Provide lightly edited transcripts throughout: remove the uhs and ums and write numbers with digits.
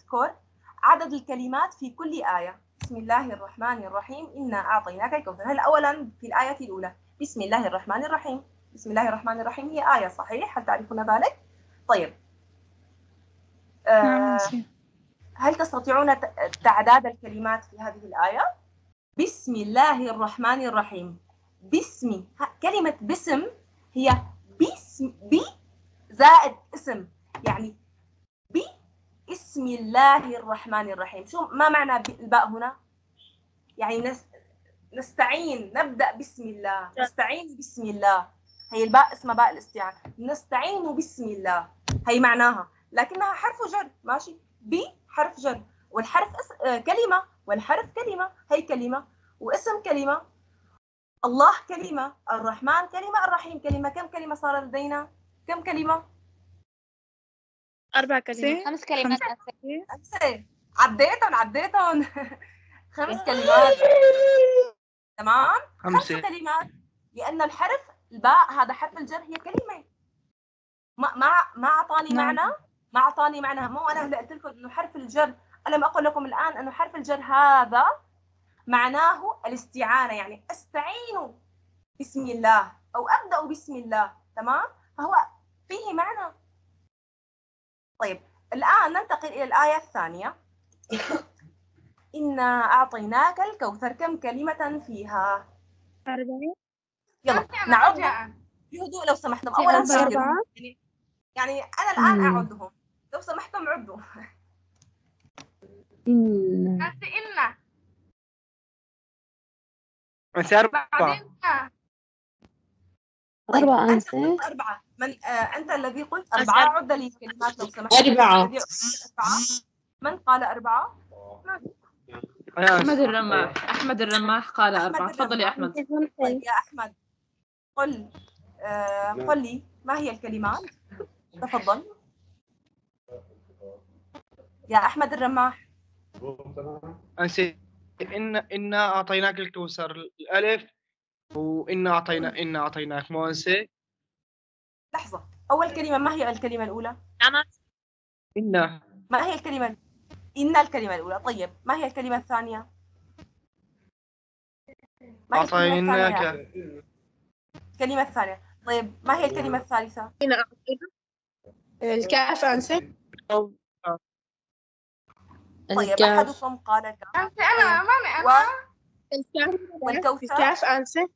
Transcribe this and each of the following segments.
نذكر عدد الكلمات في كل آية. بسم الله الرحمن الرحيم إنا أعطيناك الكوثر. هل أولا في الآية الأولى بسم الله الرحمن الرحيم، بسم الله الرحمن الرحيم هي آية صحيح؟ هل تعرفون ذلك؟ طيب هل تستطيعون تعداد الكلمات في هذه الآية؟ بسم الله الرحمن الرحيم. كلمة بسم هي بي زائد اسم، يعني بسم الله الرحمن الرحيم. شو ما معنى الباء هنا؟ يعني نستعين، نبدأ بسم الله، نستعين بسم الله. هي الباء اسمها باء الاستعانة، نستعين بسم الله، هي معناها، لكنها حرف جر. ماشي، حرف جر، والحرف كلمة، والحرف كلمة، هي كلمة، واسم كلمة، الله كلمة، الرحمن كلمة، الرحيم كلمة. كم كلمة صار لدينا؟ كم كلمة؟ 4 كلمات. 5 كلمات. 5. عديتهم 5 كلمات. تمام، 5 كلمات، لأن الحرف الباء هذا حرف الجر هي كلمة. ما أعطاني معنى، ما أعطاني معنى. مو أنا اللي قلت لكم إنه حرف الجر، ألم أقل لكم الآن إنه حرف الجر هذا معناه الاستعانة، يعني أستعين بسم الله أو أبدأ بسم الله. تمام، فهو فيه معنى. طيب الآن ننتقل إلى الآية الثانية. إنا أعطيناك الكوثر. كم كلمة فيها؟ 40. يلا نعدهم بهدوء لو سمحتم. أولا سجلوا، يعني أنا الآن أعدهم، لو سمحتم عدوا. إن أنت 4. طيب 4 أنت أنسة. قلت 4. من أنت الذي قلت 4؟ عد لي الكلمات لو سمحت. 4. 4. من قال 4؟ أحمد الرماح. أحمد الرماح قال 4. تفضل يا أحمد. طيب يا أحمد قل قل لي ما هي الكلمات؟ تفضل يا أحمد الرماح. أنسي إنا أعطيناك الكوثر، الألف، وإنا أعطيناك مو أنسي. لحظة، أول كلمة ما هي الكلمة الأولى؟ إنا. ما هي الكلمة؟ إن الكلمة الأولى. طيب ما هي الكلمة الثانية؟ ما هي الكلمة الثانية يا أحمد؟ الكلمة الثانية. طيب ما هي الكلمة الثالثة؟ الكاف أنسة. طيب أحدكم قال الكاف. أنا والكوثر. الكاف أنسة.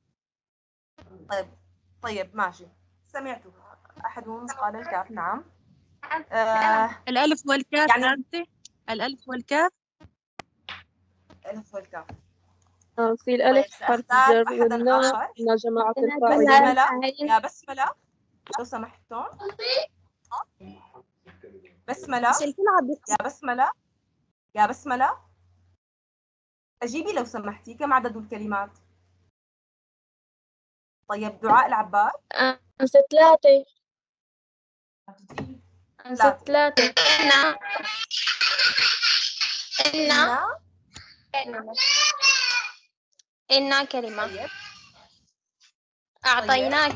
طيب ماشي، سمعت أحدهم قال الكاف. نعم. الألف والكاف يعني أنت. الألف والكاف. الألف والكاف. في الألف حرف جر والنون إن جماعة الفاعلين. يا بسملة لو سمحتم. بسملة يا بسملة أجيبي لو سمحتي. كم عدد الكلمات؟ طيب دعاء العباس. أنسة 3. أنسة 3. إنا كلمة. طيب. أعطيناك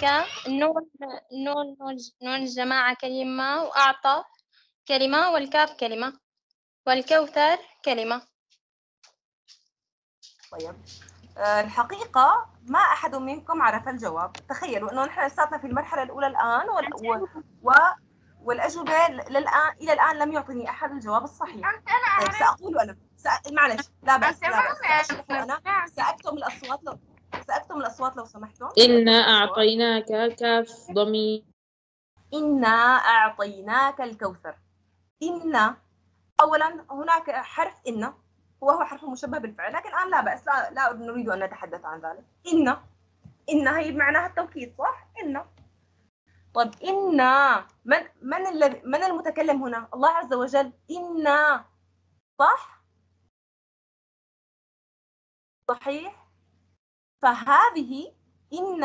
نون الجماعة كلمة، وأعطى كلمة، والكاف كلمة، والكوثر كلمة. طيب الحقيقة ما أحد منكم عرف الجواب. تخيلوا أنه نحن لساتنا في المرحلة الأولى الآن والأجوبة إلى الآن لم يعطني أحد الجواب الصحيح. طيب سأقول أنا معلش، لا بأس سأشرح أنا. سأكتم الأصوات لو سمحتم. إنا أعطيناك كاف ضمير. إنا أعطيناك الكوثر. إن أولا هناك حرف إن هو حرف مشبه بالفعل، لكن الآن لا بأس، لا نريد أن نتحدث عن ذلك. إن هي معناها التوكيد صح؟ إن. طيب إن من المتكلم هنا؟ الله عز وجل. إن صح؟ صحيح؟ فهذه إن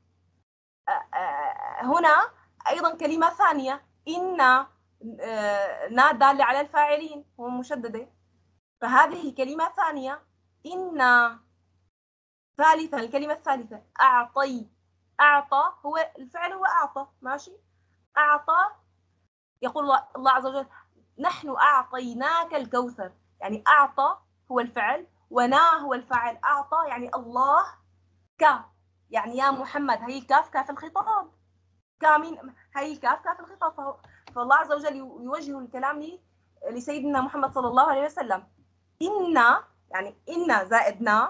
هنا أيضا كلمة ثانية. إن دالة على الفاعلين هو مشددة، فهذه كلمة ثانية. إن ثالثا، الكلمة الثالثة أعطى هو الفعل، هو أعطى. ماشي، أعطى. يقول الله عز وجل نحن أعطيناك الكوثر، يعني أعطى هو الفعل، ونا هو الفاعل. أعطى يعني الله، ك يعني يا محمد، هي الكاف كاف الخطاب، كامين هي الكاف كاف الخطاب. فالله عز وجل يوجه الكلام لسيدنا محمد صلى الله عليه وسلم. إنا يعني إنا زائدنا،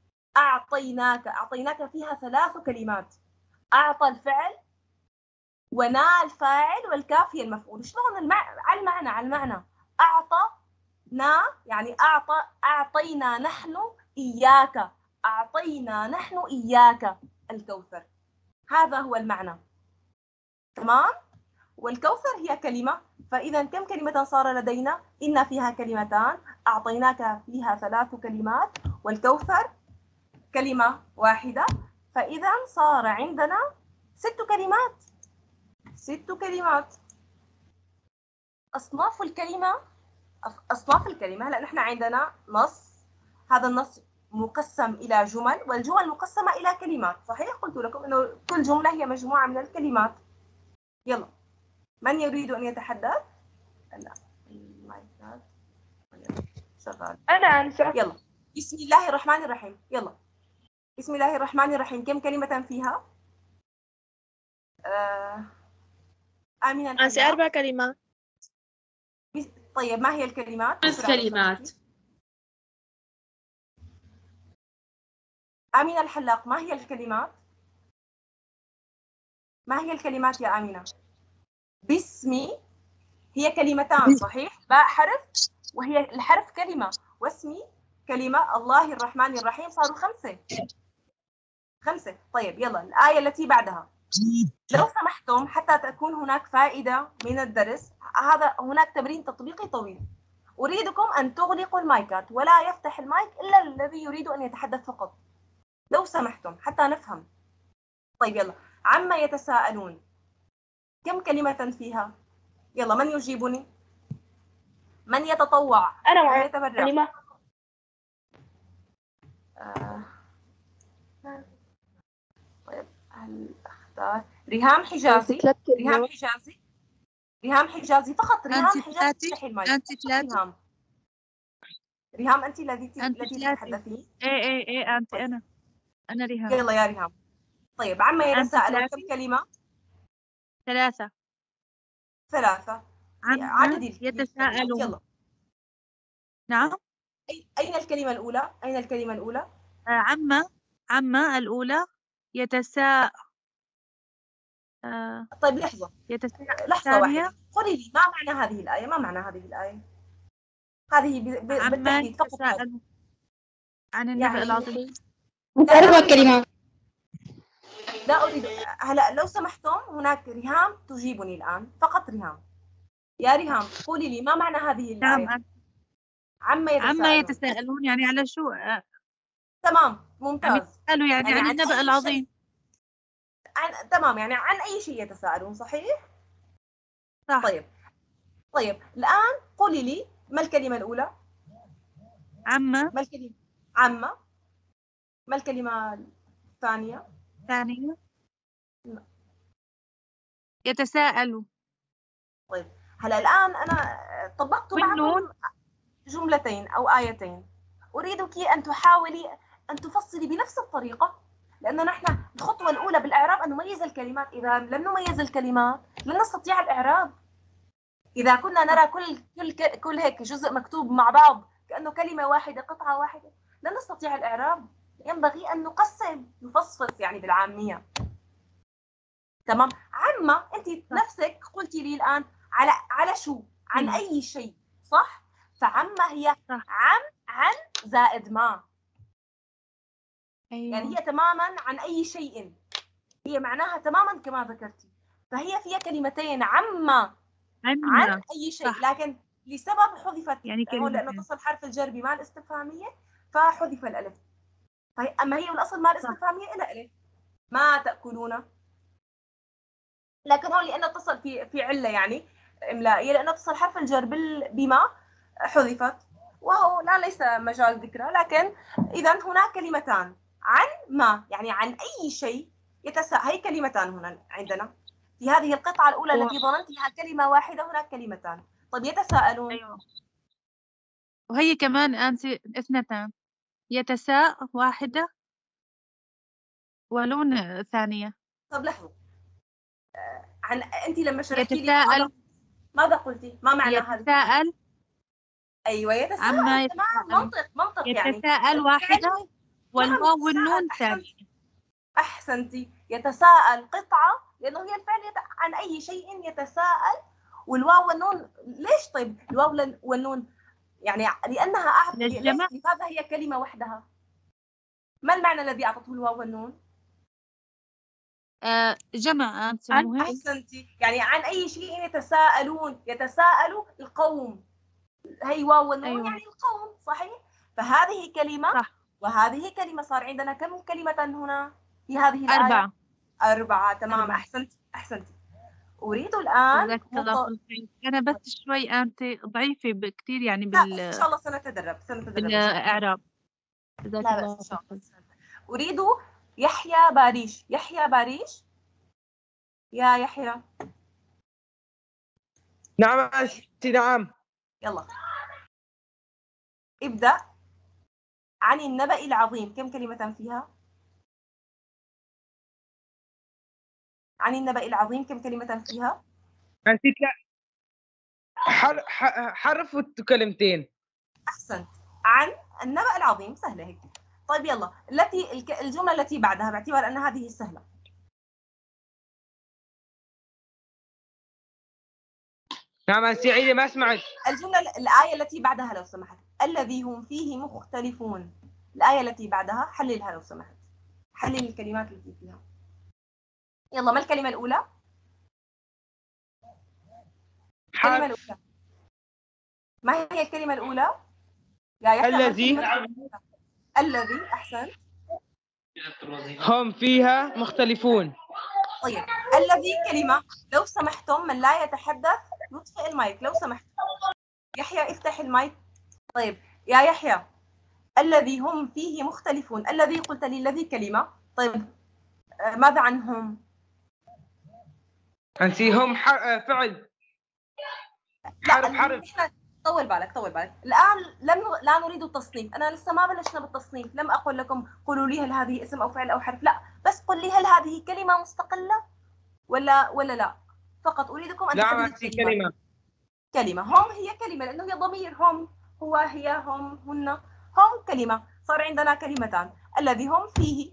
أعطيناك فيها 3 كلمات. أعطى الفعل، ونا الفاعل، والكاف هي المفعول. شلون على المعنى أعطى يعني أعطينا نحن إياك، أعطينا نحن إياك الكوثر. هذا هو المعنى. تمام. والكوثر هي كلمة، فإذا كم كلمة صار لدينا؟ إن فيها كلمتان، أعطيناك فيها 3 كلمات، والكوثر كلمة واحدة، فإذا صار عندنا 6 كلمات. 6 كلمات. أصناف الكلمة، لأن احنا عندنا نص، هذا النص مقسم إلى جمل، والجمل مقسمة إلى كلمات. صحيح؟ قلت لكم إنه كل جملة هي مجموعة من الكلمات. يلا، من يريد أن يتحدث؟ لا، المايكات شغال. أنا أنسى. يلا، بسم الله الرحمن الرحيم. يلا، بسم الله الرحمن الرحيم كم كلمة فيها؟ آمنة أنسى 4 كلمات. طيب، ما هي الكلمات؟ 5 كلمات. آمنة الحلاق، ما هي الكلمات؟ ما هي الكلمات يا آمنة؟ باسمي هي كلمتان، صحيح؟ باء حرف، وهي الحرف كلمة، واسمي كلمة. الله الرحمن الرحيم صاروا 5. 5. طيب يلا الآية التي بعدها. لو سمحتم، حتى تكون هناك فائدة من الدرس، هناك تمرين تطبيقي طويل. أريدكم أن تغلقوا المايكات، ولا يفتح المايك إلا الذي يريد أن يتحدث فقط، لو سمحتم، حتى نفهم. طيب يلا، عما يتساءلون كم كلمة فيها؟ يلا، من يجيبني؟ من يتطوع؟ أنا من معي يتبرع؟ كلمة. طيب، هل أختار ريهام حجازي؟ ريهام حجازي فقط. ريهام حجازي، افتحي المايك. أنت 3. ريهام أنت التي أنت 3. تتحدثين. إيه أنت. أنا ريهام. يلا يا ريهام. طيب، عما أنت يتساءلون 3. كم كلمة؟ 3. 3. عما عددي يتساءلون. يلا. نعم. أين الكلمة الأولى؟ أين الكلمة الأولى؟ عما الأولى طيب لحظة الثانية. واحدة، قولي لي ما معنى هذه الآية؟ ما معنى هذه الآية؟ هذه عما بالتحديد فقط. يتساءلون عن النبأ يعني العظيم. 4 كلمات. لا أريد. هلا لو سمحتم، هناك ريهام تجيبني الآن، فقط ريهام. يا ريهام، قولي لي ما معنى هذه الآية؟ نعم. عما يتساءلون يعني على شو؟ تمام، عم ممتاز. يتساءلوا يعني عن النبأ العظيم. تمام، يعني عن أي شيء يتساءلون، صحيح؟ صح. طيب الآن قولي لي ما الكلمة الأولى؟ عما. ما الكلمة؟ عما. ما الكلمة الثانية؟ يتساءلوا. طيب، هلا الآن أنا طبقت معكم جملتين أو آيتين، أريدك أن تحاولي أن تفصلي بنفس الطريقة، لأنه نحن الخطوة الأولى بالإعراب أن نميز الكلمات. إذا لم نميز الكلمات لن نستطيع الإعراب. إذا كنا نرى كل هيك جزء مكتوب مع بعض كأنه كلمة واحدة، قطعة واحدة، لن نستطيع الإعراب. ينبغي أن نفصفص يعني بالعامية. تمام. عما أنت نفسك قلتي لي الآن على شو؟ عن أي شيء، صح؟ فعما هي عن زائد ما. أيوة. يعني هي تماما عن أي شيء، هي معناها تماما كما ذكرتي. فهي فيها كلمتين، عن أي شيء، صح. لكن لسبب حذفت يعني هون، لأنه اتصل حرف الجر بما الاستفهامية فحذف الألف. أما هي بالأصل ما الاستفهامية إلى ألف، ما تأكلون، لكن هون لأنه اتصل في علة يعني إملائية، لأنه اتصل حرف الجر بما حذفت، وهو ليس مجال ذكره. لكن إذا هناك كلمتان، عن ما يعني عن أي شيء هي كلمتان هنا عندنا في هذه القطعة الأولى التي ظننتها كلمة واحدة، هناك كلمتان. طيب يتساءلون. أيوة. وهي كمان أنسي اثنتان، يتساء واحدة ولون ثانية. طب لحظة، أنت لما شرحتي لي يتساءل، ماذا قلتي؟ ما معنى هذا؟ يتساءل أيوة يتساءل، عما تمام، يتساءل. منطق يعني. يتساءل واحدة نعم، والواو والنون يتساءل، ثانية. أحسنتي. يتساءل قطعة لأنه هي الفعل عن أي شيء يتساءل، والواو والنون ليش؟ طيب الواو والنون يعني لأنها للجمع. لماذا هي كلمة وحدها؟ ما المعنى الذي أعطته الواو والنون؟ جمع أنسي مهم. أحسنتي، يعني عن أي شيء يتساءلون، يتساءل القوم، هي واو والنون أيوة. يعني القوم، صحيح؟ فهذه كلمة صح. وهذه كلمة، صار عندنا كم كلمة هنا في هذه الآية؟ 4. 4، تمام. 4. أحسنتي. أريد الآن جزاك الله كل خير. أنا بس شوي أنت ضعيفة كثير يعني لا بس إن شاء الله سنتدرب بالإعراب. جزاك لا الله بس إن شاء خير. الله. أريد يحيى باريش. يحيى باريش، يا يحيى. نعم أنسي، نعم. يلا ابدأ. عن النبأ العظيم كم كلمة فيها؟ عن النبأ العظيم كم كلمة فيها؟ أنسيت، لا، حرف وكلمتين. أحسنت. عن النبأ العظيم، سهلة هيك. طيب يلا الجملة التي بعدها باعتبار أن هذه سهلة. نعم أنسي، عيدي، ما سمعت. الآية التي بعدها لو سمحت، الذي هم فيه مختلفون. الآية التي بعدها حللها لو سمحت، حلل الكلمات التي فيها. يلا، ما الكلمة الأولى؟ الكلمة الأولى، ما هي الكلمة الأولى؟ يا يحيى، الذي. أحسن. هم فيها مختلفون. طيب الذي كلمة، لو سمحتم من لا يتحدث يطفئ المايك لو سمحت. يحيى افتح المايك. طيب يا يحيى، الذي هم فيه مختلفون، الذي قلت لي الذي كلمة، طيب ماذا عنهم؟ أنسي هم فعل. حرف. طول بالك. الآن لا نريد التصنيف، أنا لسه ما بلشنا بالتصنيف، لم أقل لكم قولوا لي هل هذه اسم أو فعل أو حرف، لا، بس قل لي هل هذه كلمة مستقلة ولا لا. فقط أريدكم أن نعم تحددوا أنسي، كلمة. كلمة. هم هي كلمة لأنه هي ضمير، هم، هو، هي، هم، هن، هم كلمة. صار عندنا كلمتان، الذي هم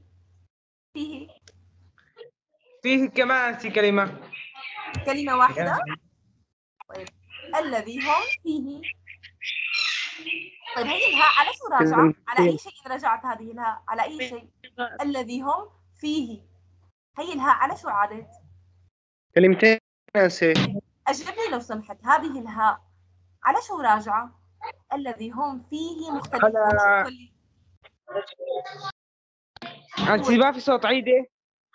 فيه كمان أنسي كلمة. كلمة واحدة. طيب الذي هم فيه. طيب هي الهاء على شو راجعة؟ على أي شيء رجعت هذه الهاء؟ على أي شيء؟ الذي هم فيه، هي الهاء على شو عادت؟ كلمتين أنسي. أجبني لو سمحت، هذه الهاء على شو راجعة؟ الذي هم فيه مختلفون. أنسي ما في صوت، عيدي.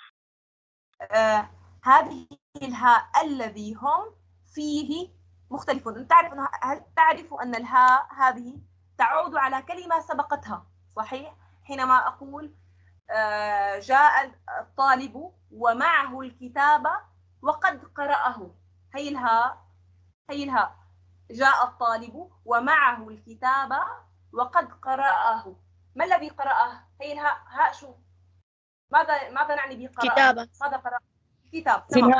هذه الهاء الذي هم فيه مختلفون. هل تعرف أن الهاء هذه تعود على كلمة سبقتها، صحيح؟ حينما أقول جاء الطالب ومعه الكتاب وقد قرأه، هي الهاء جاء الطالب ومعه الكتاب وقد قرأه. ما الذي قرأه؟ هي الهاء، هاء شو؟ ماذا نعني بقراءة؟ كتابة. ماذا قرأ؟ كتاب، تمام.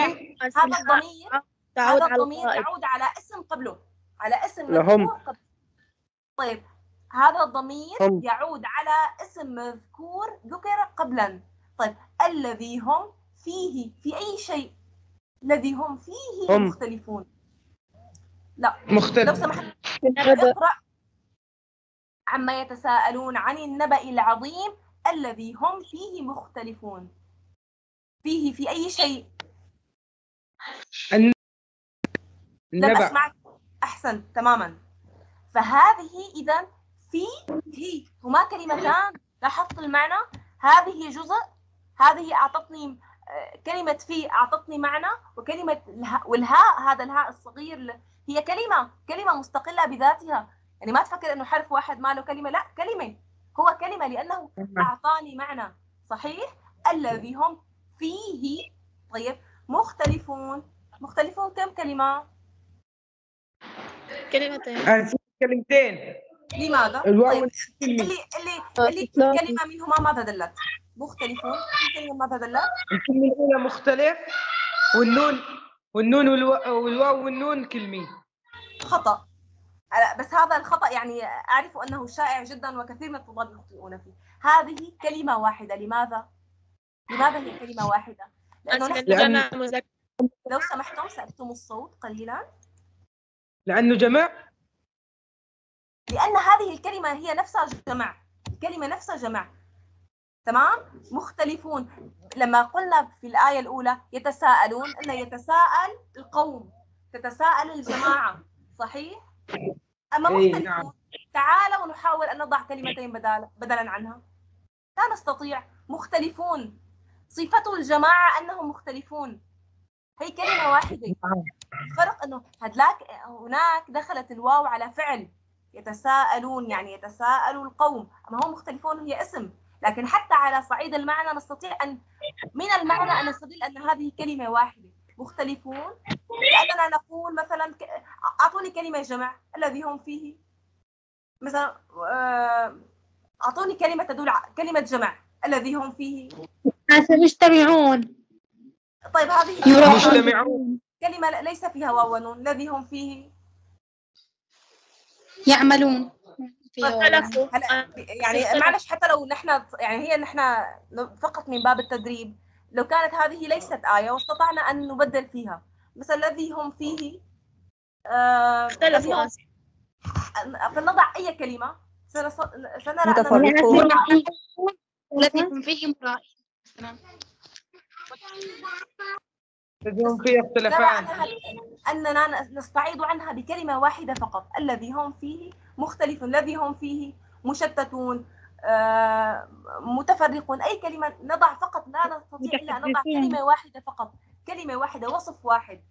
هذا الضمير يعود على اسم قبله، على اسم مذكور قبله. طيب هذا الضمير يعود على اسم مذكور ذكر قبلا. طيب الذي هم فيه، في أي شيء؟ الذي هم فيه مختلفون. لا لو سمحت اقرأ. عما يتساءلون عن النبأ العظيم الذي هم فيه مختلفون. فيه في أي شيء؟ لم أسمعك. أحسن، تماما. فهذه إذا هي هما كلمتان. لاحظت المعنى؟ هذه جزء، هذه أعطتني كلمة في أعطتني معنى، وكلمة والهاء، هذا الهاء الصغير هي كلمة مستقلة بذاتها. يعني ما تفكر إنه حرف واحد ما له كلمة، لا، كلمة، هو كلمة لأنه أعطاني معنى، صحيح؟ الذي هم فيه. طيب مختلفون كم كلمة؟ كلمتين. أنسي كلمتين. لماذا؟ الواو طيب والكلمة. اللي كل كلمة منهما ماذا دلت؟ مختلفون، كل كلمة ماذا دلت؟ الكلمة الأولى مختلف، والنون والواو والنون كلمة. خطأ. بس هذا الخطأ يعني أعرف أنه شائع جدا وكثير من الطلاب يخطئون فيه. هذه كلمة واحدة. لماذا هي كلمة واحدة؟ لأنه لأن لو سمحتم سأكتم الصوت قليلا. لأنه جمع. لأن هذه الكلمة هي نفسها جمع، الكلمة نفسها جمع. تمام؟ مختلفون. لما قلنا في الآية الأولى يتساءلون، أن يتساءل القوم، تتساءل الجماعة، صحيح؟ أما مختلفون نعم. تعالوا نحاول أن نضع كلمتين بدلا عنها. لا نستطيع. مختلفون صفة الجماعة أنهم مختلفون، هي كلمة واحدة. الفرق أنه هناك دخلت الواو على فعل يتساءلون، يعني يتساءل القوم. أما هم مختلفون هي اسم، لكن حتى على صعيد المعنى نستطيع أن من المعنى أن نستدل أن هذه كلمة واحدة. مختلفون كأننا نقول مثلا أعطوني كلمة جمع الذي هم فيه، مثلا أعطوني كلمة تدل على كلمة جمع الذي هم فيه. مجتمعون. طيب هذه مجتمعون كلمة ليس فيها واو ونون. الذي هم فيه يعملون. يعني معلش، حتى لو نحن يعني نحن فقط من باب التدريب، لو كانت هذه ليست آية واستطعنا أن نبدل فيها، مثلا الذي هم فيه اختلفوا. فلنضع أي كلمة سنرى متفرقون. الذي هم فيه مرائين. الذي فيه اختلافان. أننا نستعيض عنها بكلمة واحدة فقط. الذي هم فيه مختلف، الذي هم فيه مشتتون، متفرقون. أي كلمة نضع فقط، لا نستطيع إلا أن نضع كلمة واحدة فقط، كلمة واحدة، وصف واحد.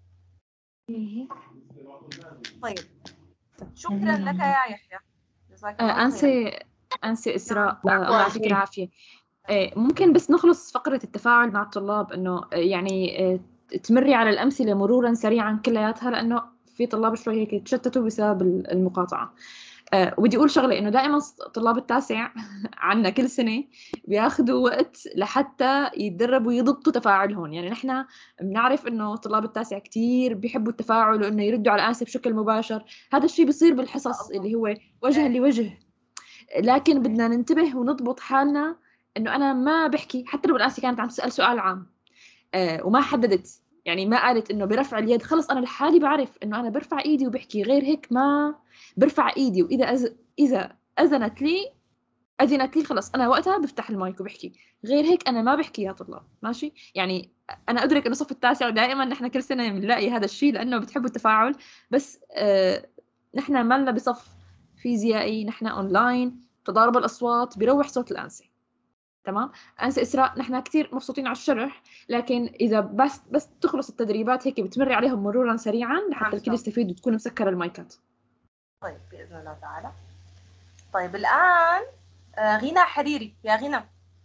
طيب شكرا لك يا يحيى، جزاك الله خيرا. أنسي إسراء، الله يعطيك العافية. ممكن بس نخلص فقرة التفاعل مع الطلاب، إنه يعني تمري على الأمثلة مرورا سريعا كلياتها، لأنه في طلاب شوي هيك تشتتوا بسبب المقاطعة. ودي أقول شغلة، إنه دائما طلاب التاسع عنا كل سنة بياخدوا وقت لحتى يتدربوا يضبطوا تفاعلهم. يعني نحن بنعرف إنه طلاب التاسع كتير بيحبوا التفاعل وإنه يردوا على الأنسة بشكل مباشر. هذا الشيء بيصير بالحصص اللي هو وجها لوجه، لكن بدنا ننتبه ونضبط حالنا. إنه أنا ما بحكي، حتى لو الأنسة كانت عم تسأل سؤال عام وما حددت، يعني ما قالت إنه برفع اليد، خلص أنا لحالي بعرف إنه أنا برفع إيدي وبحكي، غير هيك ما برفع إيدي. وإذا إذا أذنت لي خلص أنا وقتها بفتح المايك وبحكي، غير هيك أنا ما بحكي يا طلاب. ماشي؟ يعني أنا أدرك إنه صف التاسع دائما نحن كل سنة بنلاقي هذا الشيء لأنه بتحبوا التفاعل، بس نحن ما لنا بصف فيزيائي، نحن أونلاين، تضارب الأصوات بيروح صوت الأنسة. تمام؟ أنسة إسراء نحن كتير مبسوطين على الشرح، لكن إذا بس تخلص التدريبات هيك بتمري عليهم مرورا سريعا لحتى الكل يستفيد وتكون مسكرة المايكات. طيب بإذن الله تعالى. طيب الآن غنى حريري. يا غنى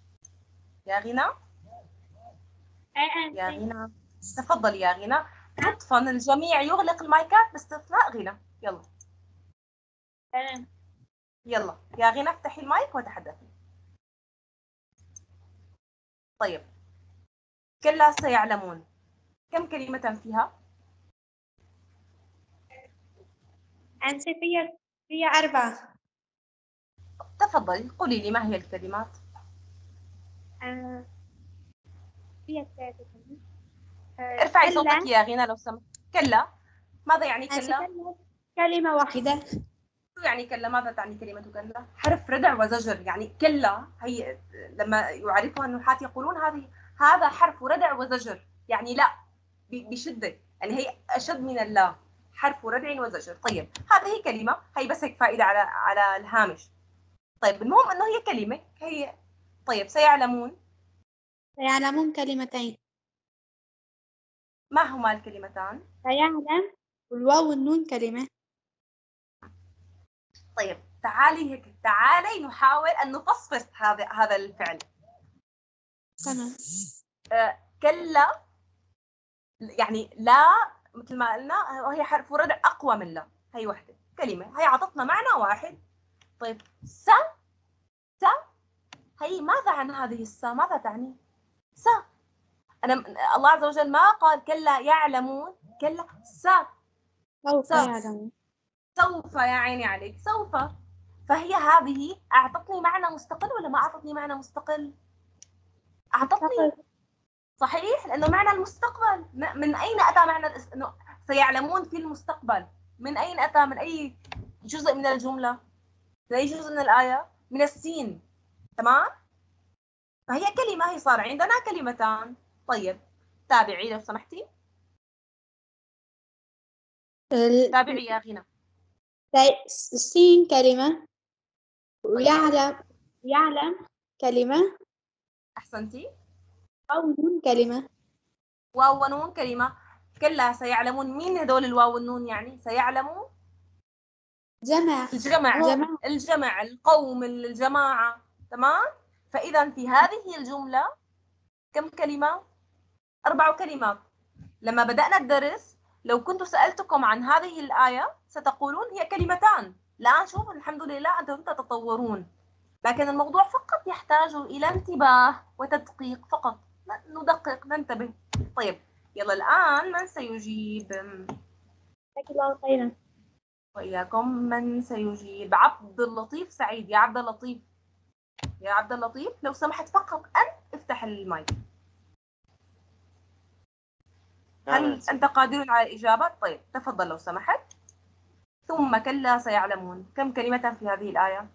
تفضلي يا غنى. لطفا الجميع يغلق المايكات باستثناء غنى. يلا يا غنى افتحي المايك وتحدثي. طيب كلا سيعلمون، كم كلمة فيها؟ أنسي فيها 4. تفضلي قولي لي ما هي الكلمات. فيها 3 كلمات. ارفعي صوتك يا غنى لو سمحت. كلا، ماذا يعني كلا؟ كلمة واحدة. يعني كلا، ماذا تعني كلمة كلا؟ حرف ردع وزجر. يعني كلا هي لما يعرفها النحاة يقولون هذا حرف ردع وزجر، يعني لا بشدة، يعني هي أشد من اللا، حرف ردع وزجر. طيب هذه كلمة، هي بس هيك فائدة على الهامش. طيب المهم أنه هي كلمة هي. طيب سيعلمون كلمتين. ما هما الكلمتان؟ سيعلم والواو والنون كلمة. طيب تعالي نحاول أن نفصفص هذا الفعل. تمام. كلا يعني لا، مثل ما قلنا وهي حرف ردع أقوى من لا، هي وحدة. كلمة، هي عطتنا معنى واحد. طيب س هي ماذا عن هذه السا؟ ماذا تعني؟ س الله عز وجل ما قال كلا يعلمون، كلا سوف س يعلمون. سوف، يا عيني عليك، سوف. فهي هذه أعطتني معنى مستقل ولا ما أعطتني معنى مستقل؟ أعطتني، صحيح، لأنه معنى المستقبل. من أين أتى معنى إنه سيعلمون في المستقبل؟ من أين أتى؟ من أي جزء من الجملة؟ من أي جزء من الآية؟ من السين، تمام؟ فهي كلمة، هي صار عندنا كلمتان. طيب تابعي لو سمحتي، تابعي يا غنى. السين كلمة، ويعلم كلمة، أحسنتي. أو نون كلمة. واو ونون كلمة. كلا سيعلمون، مين هدول الواو والنون؟ يعني سيعلمون جمع. الجمع، القوم، الجماعة، تمام؟ فإذا في هذه الجملة كم كلمة؟ 4 كلمات. لما بدأنا الدرس لو كنت سألتكم عن هذه الآية ستقولون هي كلمتان. الآن شوفوا الحمد لله أنتم تتطورون، لكن الموضوع فقط يحتاج إلى انتباه وتدقيق فقط. ندقق، ننتبه. طيب يلا الآن من سيجيب؟ جزاك الله خيرا. وإياكم. من سيجيب؟ عبد اللطيف سعيد. يا عبد اللطيف، يا عبد اللطيف لو سمحت فقط أن افتح المايك. هل أنت قادر على الإجابة؟ طيب تفضل لو سمحت. ثم كلا سيعلمون، كم كلمة في هذه الآية؟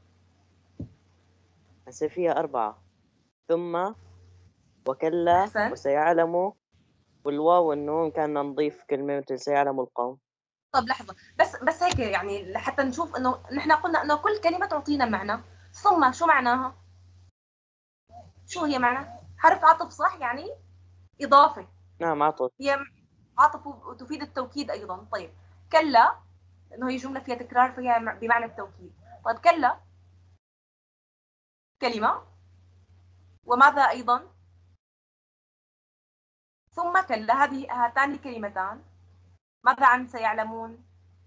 هسه فيها 4. ثم وكلا أحسن. وسيعلموا، والواو والنون كان نضيف كلمة مثل سيعلم القوم. طب لحظة، بس هيك يعني حتى نشوف إنه نحن قلنا إنه كل كلمة تعطينا معنى. ثم شو معناها؟ شو هي معنى؟ حرف عطف، صح؟ يعني إضافة. نعم عطف. هي عطف وتفيد التوكيد أيضا. طيب كلا، لأنه هي جملة فيها تكرار فهي بمعنى التوكيد. طيب كلا كلمة، وماذا أيضا؟ ثم كلا، هاتان كلمتان. ماذا عن سيعلمون؟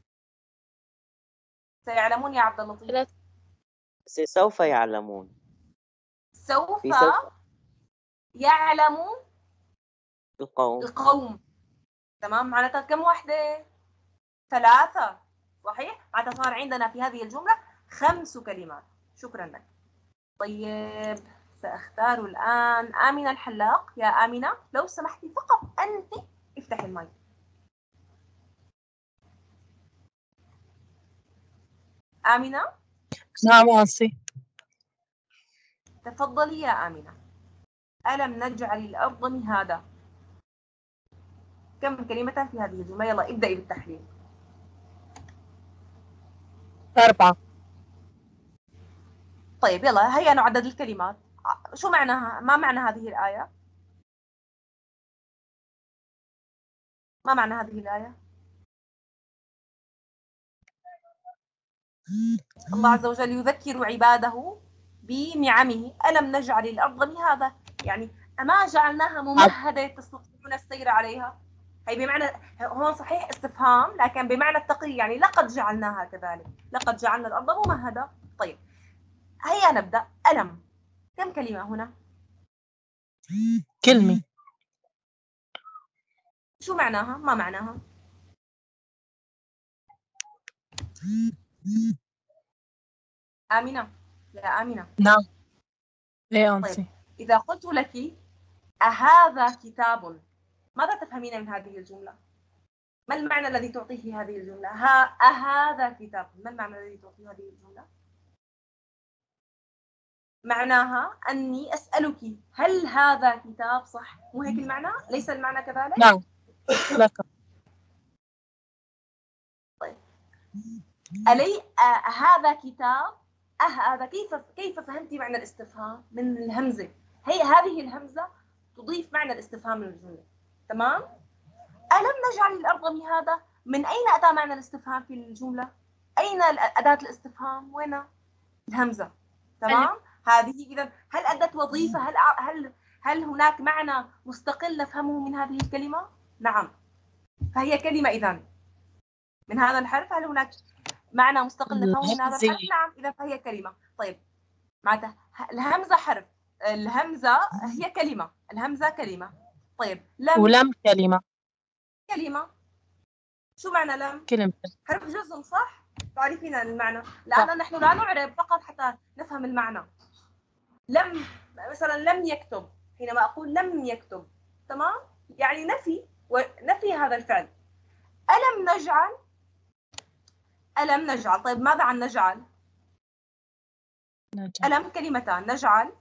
سيعلمون يا عبد اللطيف. سوف يعلمون. سوف في سوف يعلمون القوم. تمام. معناتها كم واحدة؟ 3، صحيح؟ معناتها صار عندنا في هذه الجملة 5 كلمات. شكرا لك. طيب سأختار الآن آمنة الحلاق. يا آمنة لو سمحتي فقط أنت افتحي المايك. آمنة. نعم آسي. تفضلي يا آمنة. ألم نجعل الأرض مهادا، كم كلمة في هذه الجملة؟ يلا ابدأي بالتحليل. 4. طيب يلا هيا نعدد الكلمات. شو معناها؟ ما معنى هذه الآية؟ ما معنى هذه الآية؟ الله عز وجل يذكر عباده بنعمه. ألم نجعل الأرض مهادا، يعني أما جعلناها ممهدة تستطيعون السير عليها؟ هي بمعنى، هون صحيح استفهام لكن بمعنى التقرير، يعني لقد جعلناها كذلك، لقد جعلنا الأرض ممهدة. طيب هيا نبدأ. ألم كم كلمة هنا؟ كلمة. شو معناها؟ ما معناها؟ آمنة، يا آمنة. نعم. إيه طيب أنسي. إذا قلت لك أهذا كتاب، ماذا تفهمين من هذه الجملة؟ ما المعنى الذي تعطيه هذه الجملة؟ أهذا كتاب، ما المعنى الذي تعطيه هذه الجملة؟ معناها أني أسألك هل هذا كتاب؟ صح؟ مو هيك المعنى؟ ليس المعنى كذلك؟ نعم لك. طيب هذا كتاب. هذا كيف فهمتي معنى الاستفهام؟ من الهمزة. هذه الهمزة تضيف معنى الاستفهام للجملة، تمام؟ ألم نجعل الأرض مهادا، من أين أتى معنى الاستفهام في الجملة؟ أين أداة الاستفهام؟ وين؟ الهمزة، تمام؟ هذه إذا هل أدت وظيفة؟ هل هناك معنى مستقل نفهمه من هذه الكلمة؟ نعم، فهي كلمة. إذا من هذا الحرف هل هناك معنى مستقل نفهمه من هذا الهمزة. الحرف؟ نعم، إذا فهي كلمة. طيب معناتها الهمزة حرف، الهمزة هي كلمة، الهمزة كلمة. طيب لم ولم كلمة. كلمة. شو معنى لم؟ كلمة. حرف جزم، صح؟ تعرفين المعنى. الآن نحن لا نعرب فقط حتى نفهم المعنى. لم مثلا لم يكتب، حينما أقول لم يكتب، تمام؟ يعني نفي، ونفي هذا الفعل. ألم نجعل، ألم نجعل. طيب ماذا عن نجعل؟ ألم كلمتان، نجعل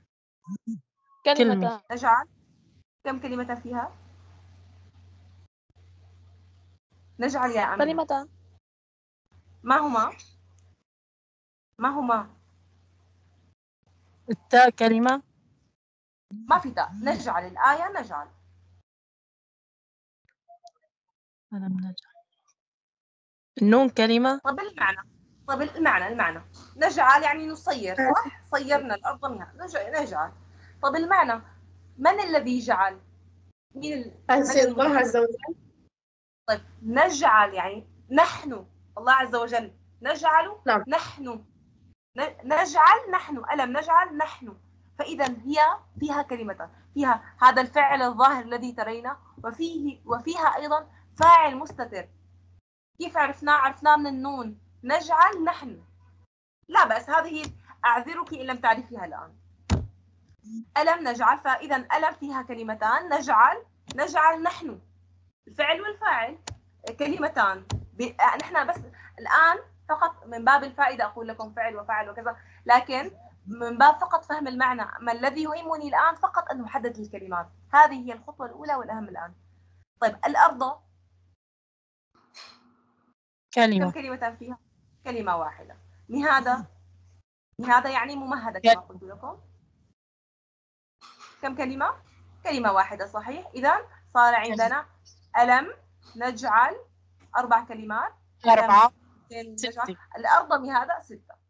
كلمة. نجعل كم كلمة فيها؟ نجعل يا أمين. كلمتان. ما هما؟ ما هما؟ التاء كلمة. ما في تاء. نجعل، الآية نجعل. ألم نجعل. النون كلمة. طب المعنى، طب المعنى نجعل يعني نصير، صح؟ صيرنا الأرض منها، نجعل. طب المعنى من الذي جعل؟ مين الله عز وجل. طيب نجعل يعني نحن، الله عز وجل. نجعل نعم. نحن، نجعل نحن، ألم نجعل نحن. فإذا هي فيها كلمة، فيها هذا الفعل الظاهر الذي ترينا، وفيها أيضا فاعل مستتر. كيف عرفناه من النون. نجعل نحن. لا بأس، هذه أعذرك إن لم تعرفيها الآن. ألم نجعل، فإذا ألم فيها كلمتان، نجعل نحن، الفعل والفاعل كلمتان. نحن بس الآن فقط من باب الفائدة أقول لكم فعل وفاعل وكذا، لكن من باب فقط فهم المعنى. ما الذي يهمني الآن فقط أن نحدد الكلمات. هذه هي الخطوة الأولى والأهم الآن. طيب الأرض كلمة. كم كلمة فيها؟ كلمة واحدة. مهادة يعني ممهدة كما قلت لكم. كم كلمة؟ كلمة واحدة، صحيح. إذا صار عندنا ألم نجعل 4 كلمات. 4 نجعل الأرض مهادة 6.